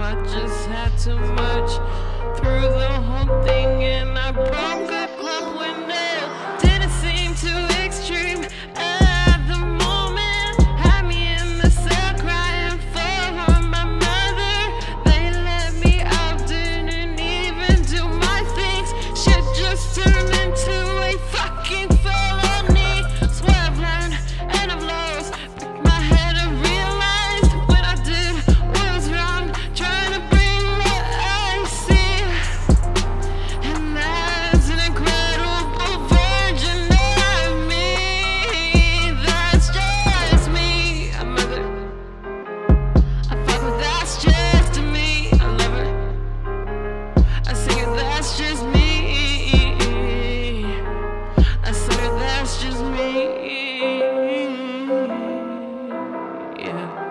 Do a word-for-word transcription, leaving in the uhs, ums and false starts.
I just had too much. Through the whole thing and I broke a club window. Didn't seem too extreme at the moment. Had me in the cell crying for my mother. They let me out, didn't even do my things. Shit just turned into a fucking felony. Swear I've learned and I've lost. Picked my head and realized what I did was wrong. Trying to bring what I see, and that's an incredible version of me. That's just me. A mother, I fuck with, that's just me. I love her, I sing it, that's just me. I sing it, that's just me. Yeah.